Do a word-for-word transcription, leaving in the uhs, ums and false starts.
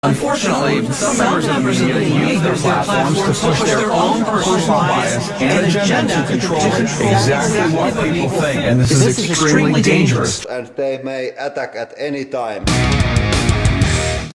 Unfortunately, some members of the media use their platforms to push their own personal bias and agenda to control exactly what people think, and this is extremely dangerous. And they may attack at any time.